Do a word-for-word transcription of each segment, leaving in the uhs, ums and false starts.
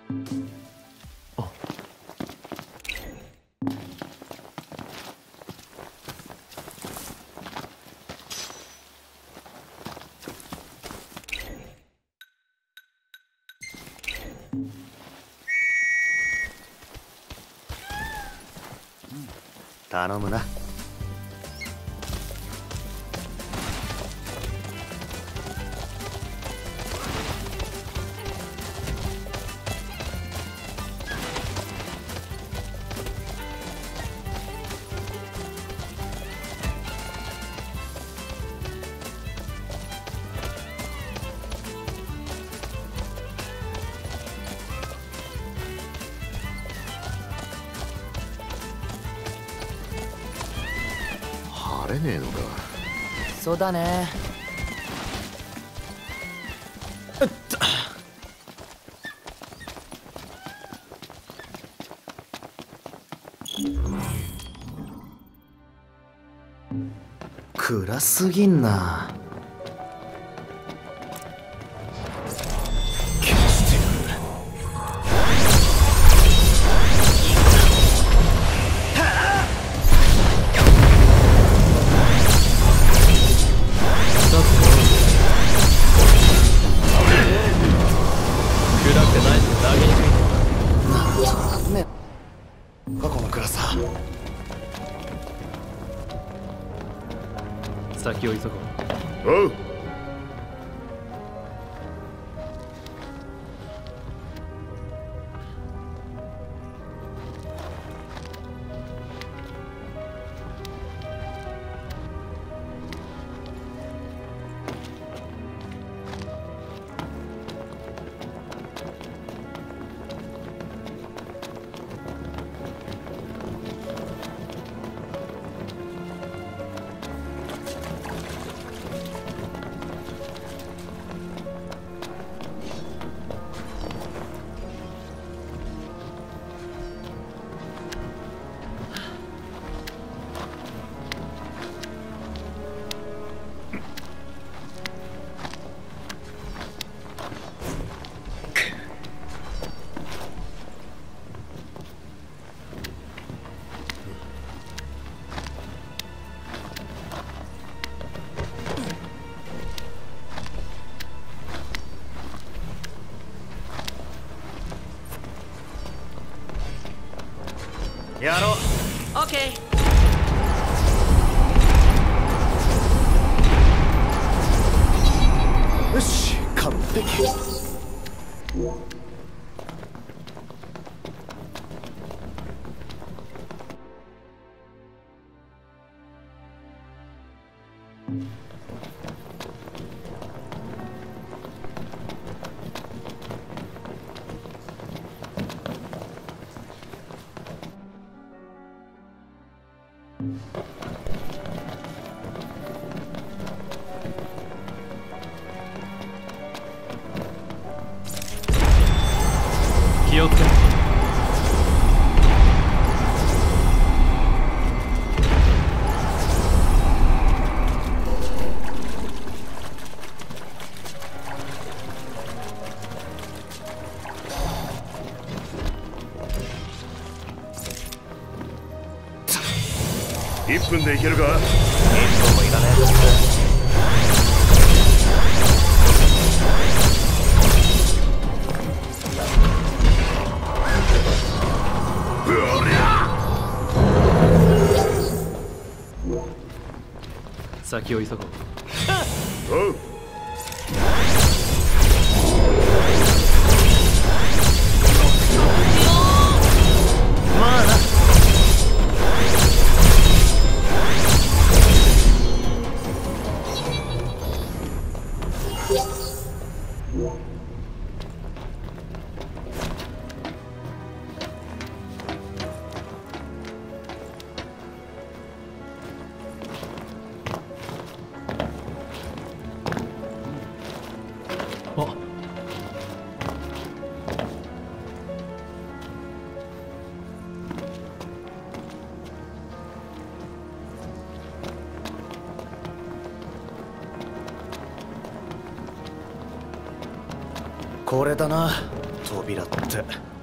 頼むな。 晴れねえのか。 そうだね。うっと。 暗すぎんな。 先を急ごう。 おう。 やろう。 オッケー。 よし、完璧。 気をつけろ。 いっぷんでいけるか。 いっぷんもいらねえ。 先を急ごう。 おう。 まあな。 あ、 これだな。 扉って。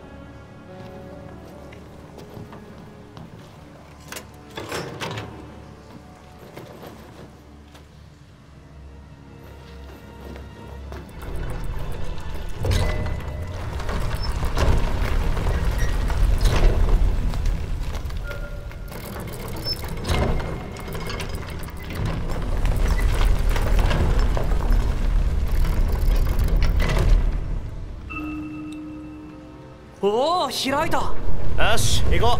おお、開いた。 よし、行こ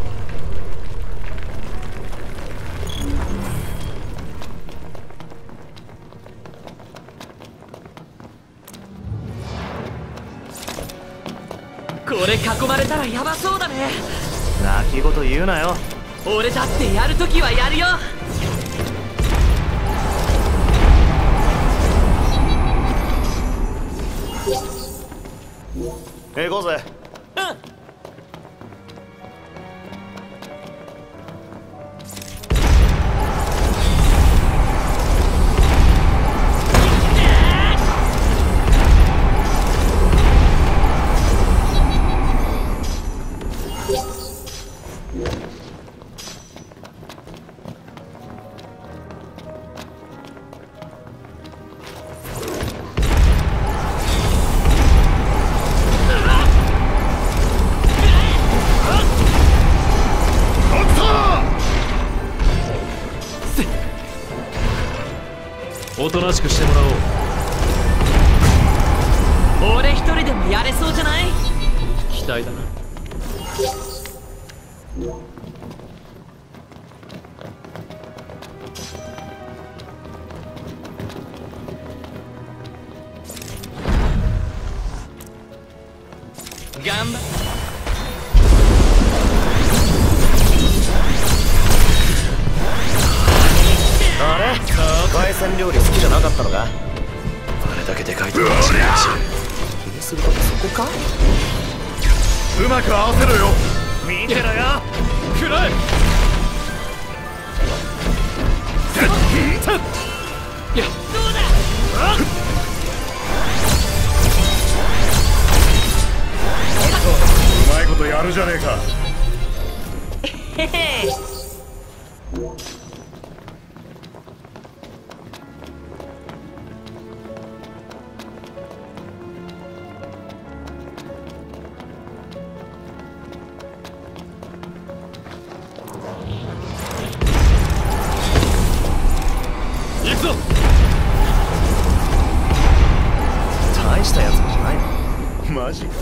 う。これ囲まれたらヤバそうだね。 泣き言言うなよ。 俺だってやるときはやるよ。 行こうぜ。 おとなしくしてもらおう。俺一人でもやれそうじゃない？期待だな。頑張っあれ？海鮮料理好きじゃなかったのか？ あれだけでかいと間違いし気にすることそこか？ うまく合わせろよ。 見てろよ。 くらえ。いや、どうだ。 うまいことやるじゃねえか。 へへ。 大したやつじゃないの？ マジか。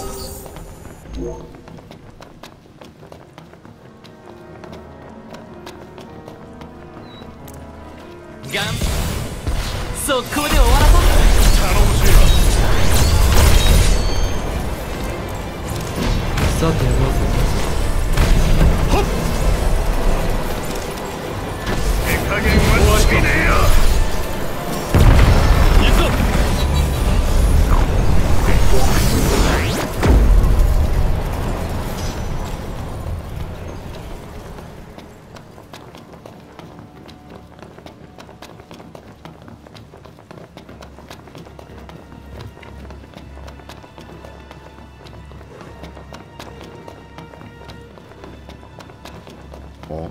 ガン速攻で終わらそう。 頼もしいな。 さてどうぞ。 はっ。手加減はつけねえよ。 行くぞ。 お。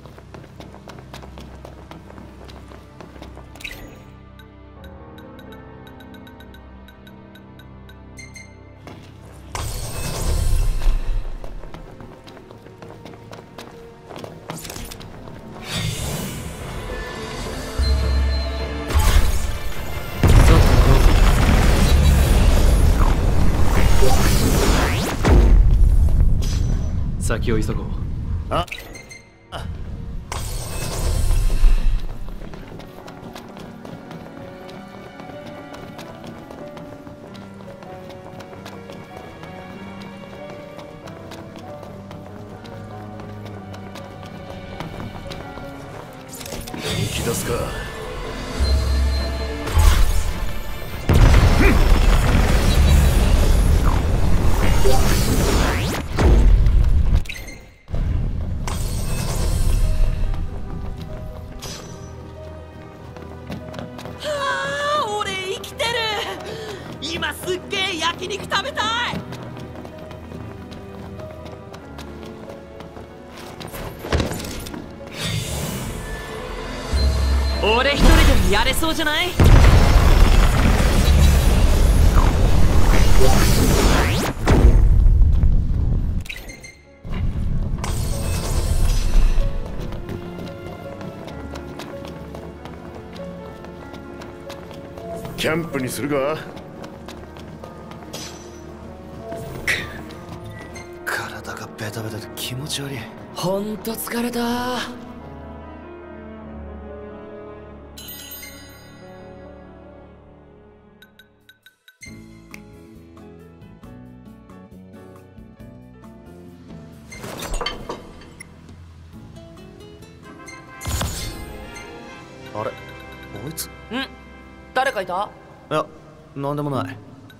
先を急ごう。 ああ。 本気出すか。 今すっげえ焼肉食べたい。 俺一人でもやれそうじゃない？ キャンプにするか？ 体がベタベタで気持ち悪い。 ほんと疲れた。 あれ、こいつ。ん？ 誰かいた？ いや、なんでもない。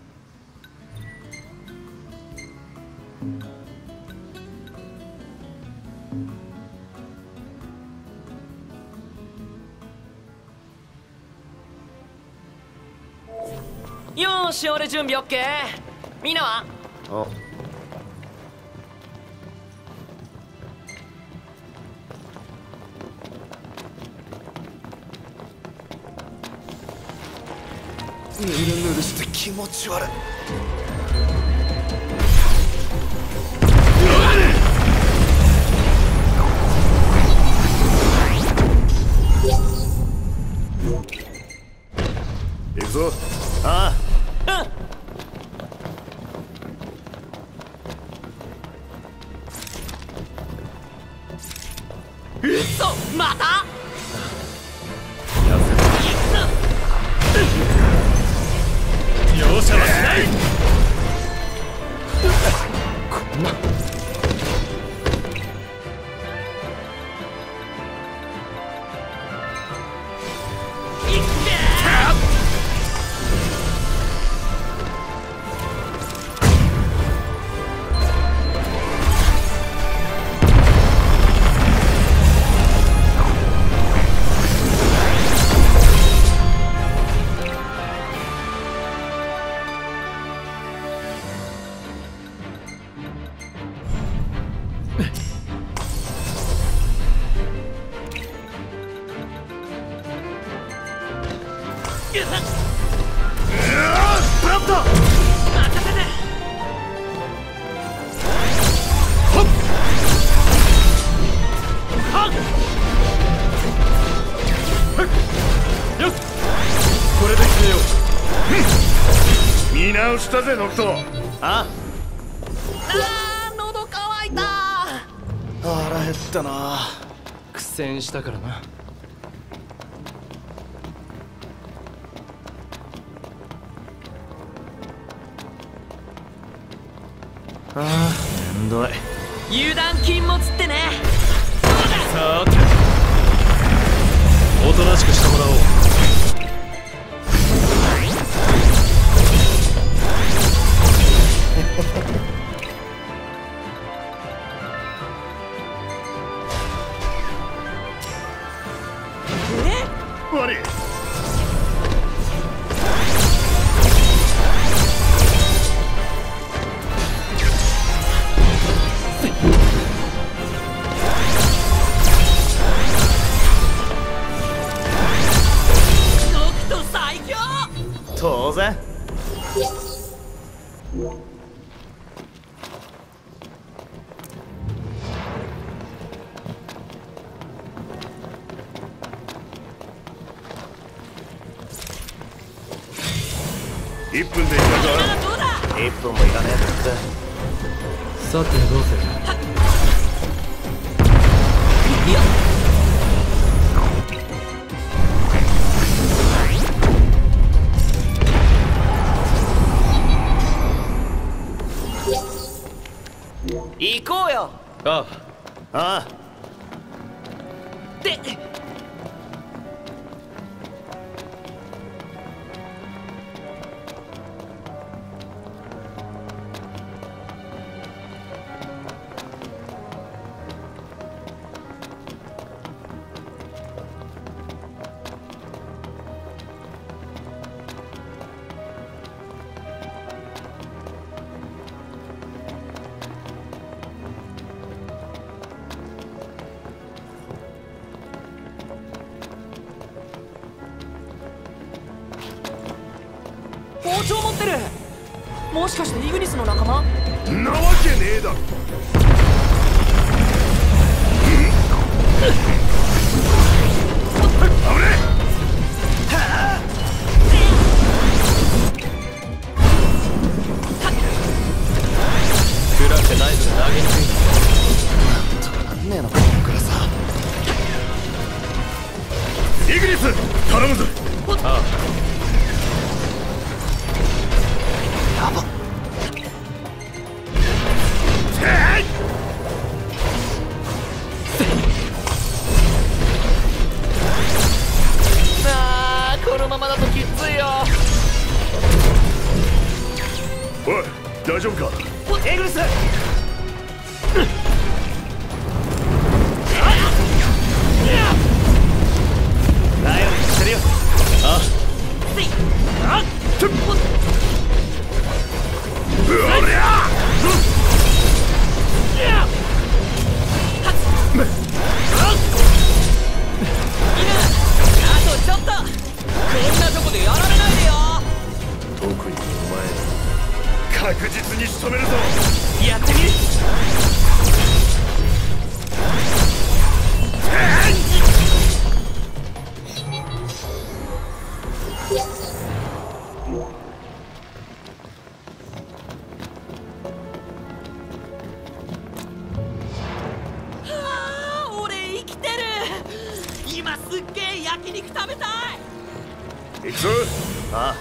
よーし、俺準備オッケー。みんなは？ あ、ぬるぬるして気持ち悪い。 行くぞ。 あうん。嘘、また？ あ、 容赦はしない。 こんな。 見直したぜノクト。 あ、 あー、喉乾いた。 腹減ったな。 苦戦したからな。 ああ、めんどい。 油断禁物ってね。 さて、おとなしくしてもらおう。 悪い。 ノクト最強。 当然。 一分でいくか。 どうだ？ 一分もいらねえって。 さてどうする？ いや。行こうよ。 ああ、 ああ。 で。 ってる。もしかしてイグニスの仲間？ んなわけねえだろ。危ねえ。 クラってナイフで投げにくいなんとかなんねえのかこっからさ。 イグニス頼むぞ。 ああやばっ。あーこのままだときついよ。 おい大丈夫か。 エグルスだよしてるよ。ああうおりゃあとちょっと。こんなとこでやられないでよ。 特にお前確実に仕留めるぞ。 やってみる。はあ、俺生きてる。今すっげえ焼肉食べたい。 行くぞ。 ああ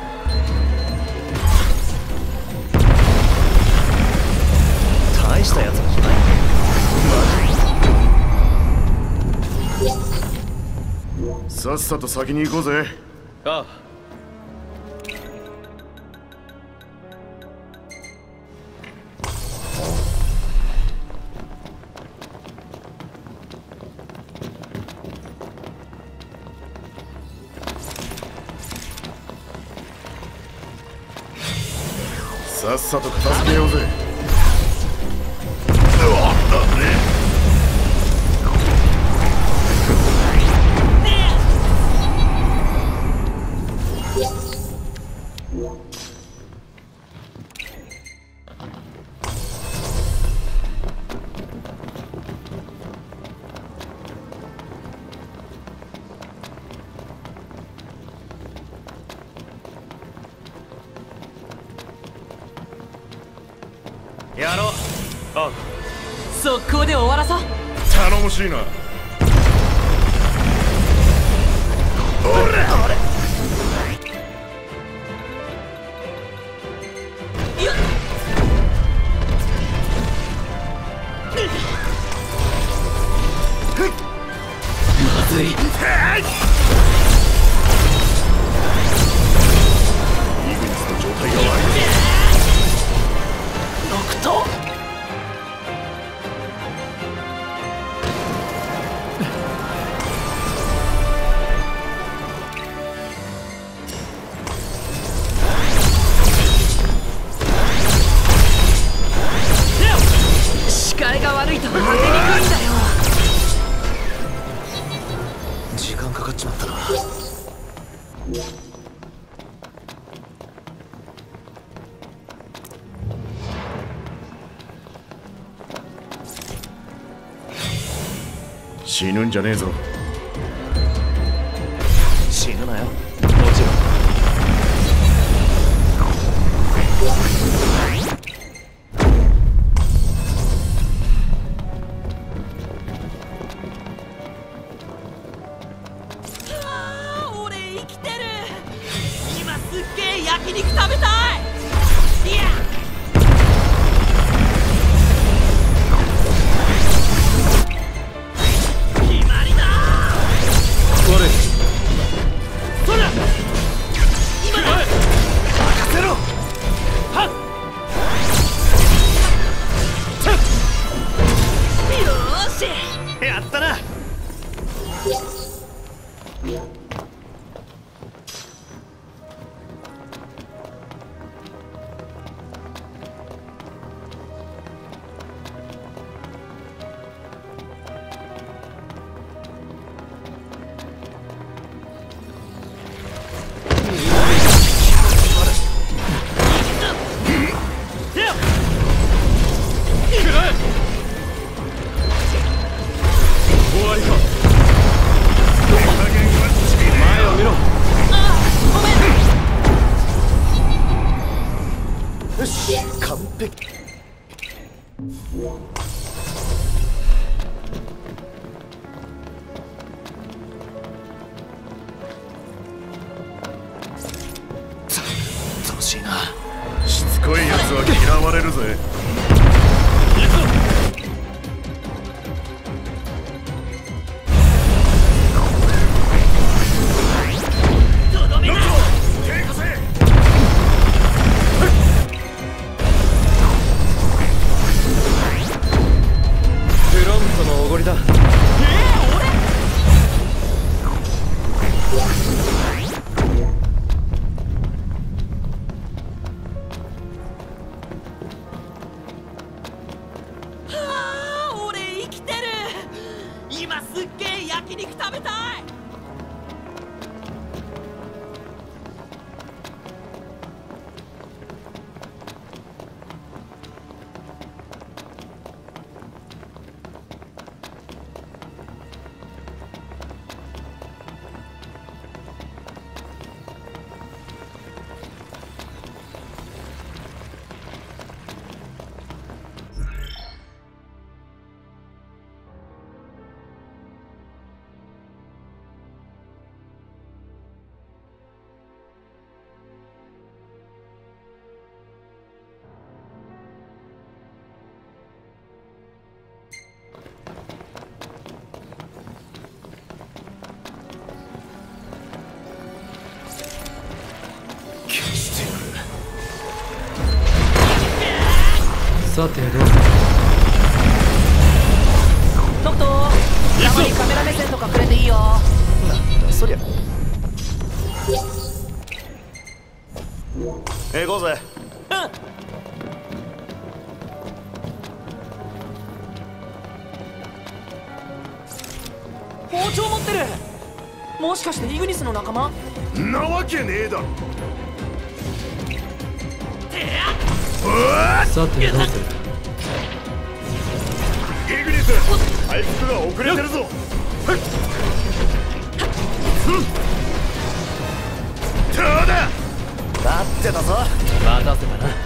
大したやつらじゃない。 さっさと先に行こうぜ。 ああさっさと片付けようぜ。うわっだね。 やろう。ああ速攻で終わらそう。 頼もしいな。おらあれよっ。まずい。 イグニスの状態が悪い。 ノクト。視界が悪いと当てにくいんだよ。 時間かかっちまったな。 死ぬんじゃねえぞ。 死ぬなよ。もちろん。 あー、俺生きてる。今すっげえ焼肉食べたい。いや決まりだ。 悪い。 そらよし、完璧。楽しいな。 しつこいやつは嫌われるぜ。 さてどうぞ。 ノクトたまにカメラ目線とかくれていいよ。 なんだそりゃ。行こうぜ。 うん。包丁持ってる。もしかしてイグニスの仲間？ なわけねえだろ。 さてどうする。 イグニス、回復が遅れてるぞ。どうだ。 待ってたぞ。 待たせたな。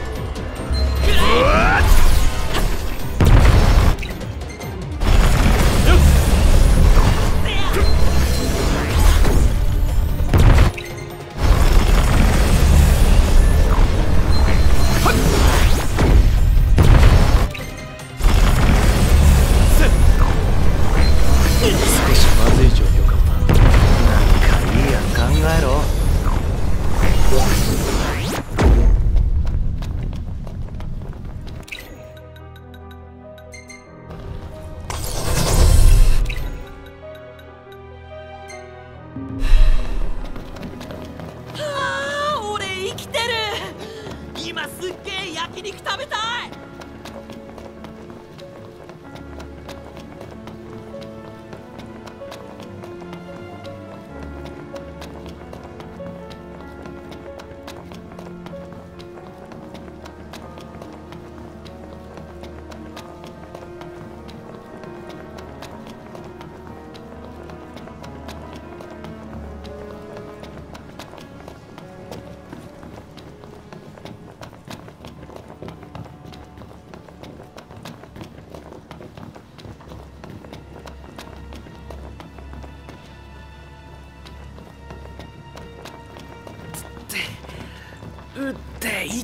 うっていって。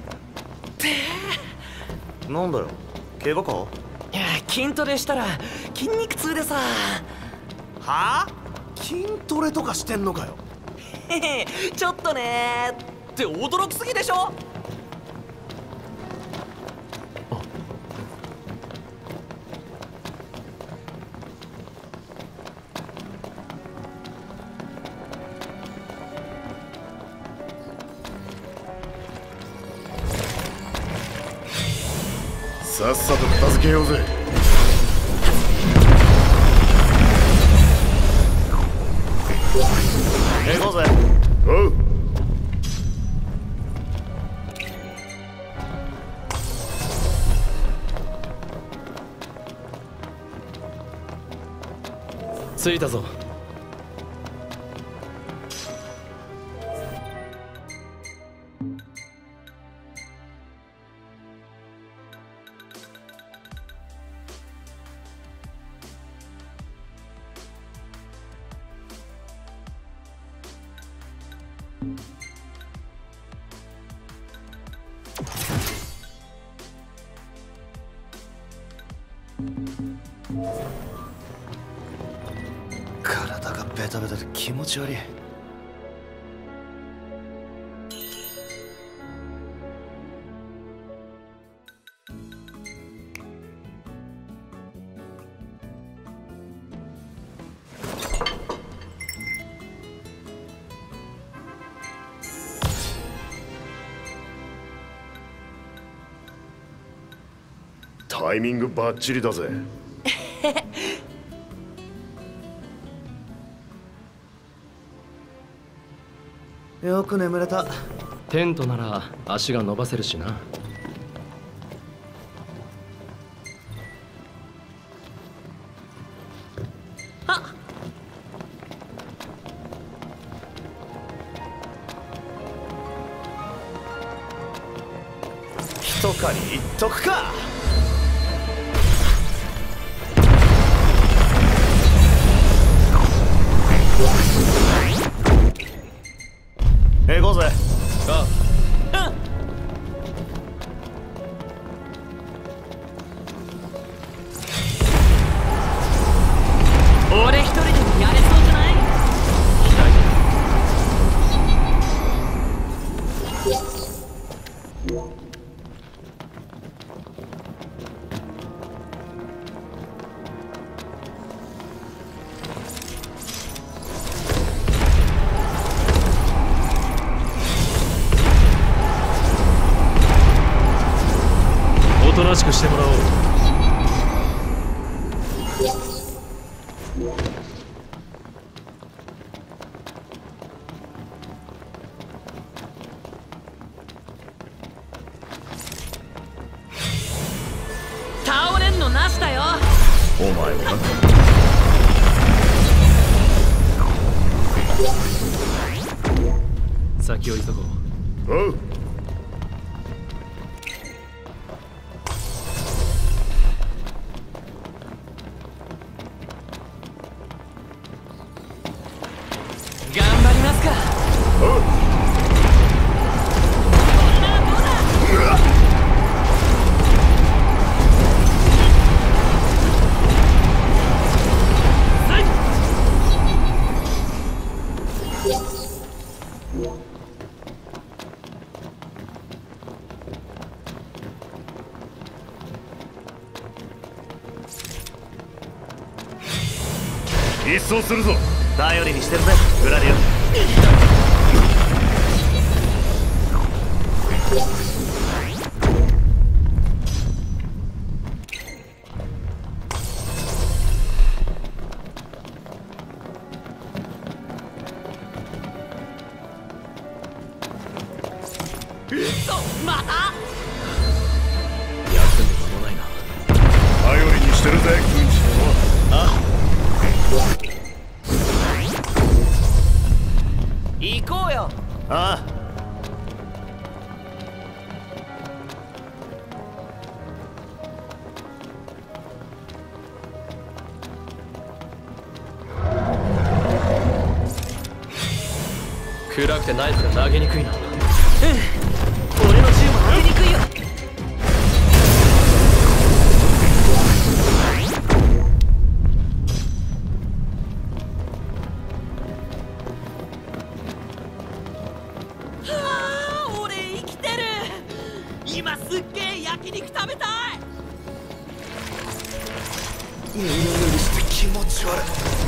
なんだよ、怪我か？ いや、筋トレしたら筋肉痛でさ。 はあ？筋トレとかしてんのかよ。 へへ、ちょっとねーって驚きすぎでしょ。 さっさと片付けようぜ。 行こうぜ。 おう。 着いたぞ。 体がベタベタで気持ち悪い。 タイミングバッチリだぜ。 よく眠れた。 テントなら足が伸ばせるしな。 あ一狩りいっとくか。行こうぜ。ああ、 うん、俺一人でもやれそうじゃない？ おとなしくしてもらおう。 倒れんのなしだよ。 お前もな。 先を急ごう。 おう。 頑張りますか。 おう。一掃するぞ。 頼りにしてるぜ、グラディ嘘、また休む間もないな。 頼りにしてるぜ、軍師殿。 あ行こうよ。 ああ、 暗くてナイフが投げにくいな。 うん、俺の銃も当てにくいよ。はあ、俺生きてる。今すっげえ焼肉食べたい。 ぬるぬるして気持ち悪い。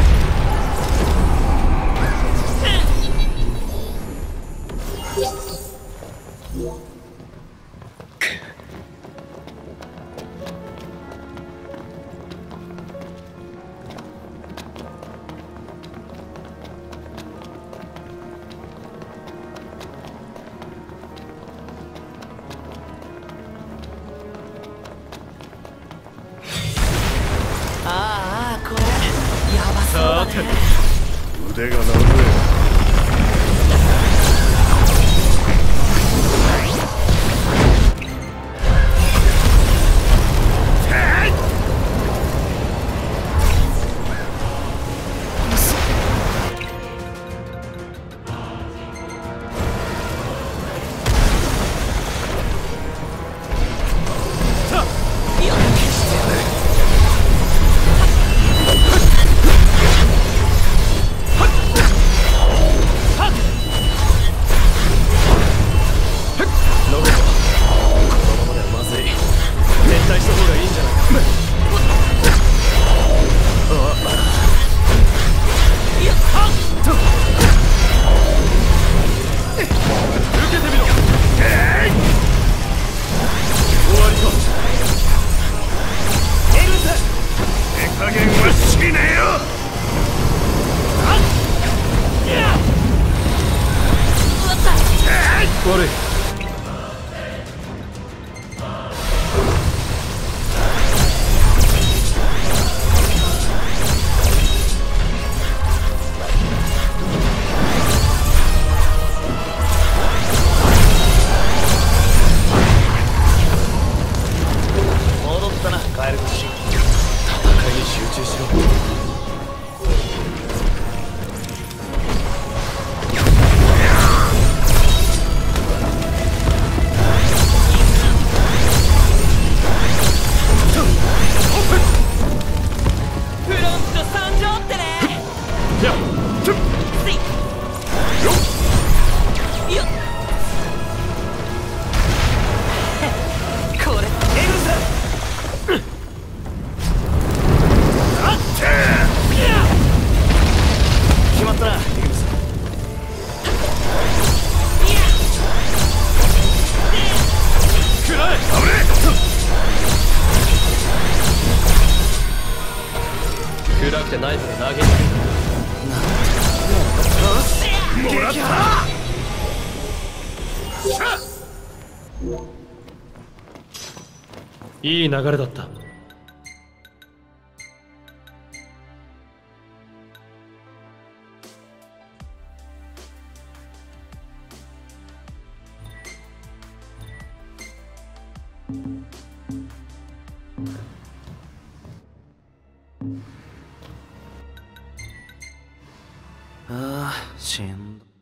ああ、これやばそうだね。 腕が鳴るぜ。 くてナイフが投げにくい。 もらったいい流れだった。 ああ、しんど。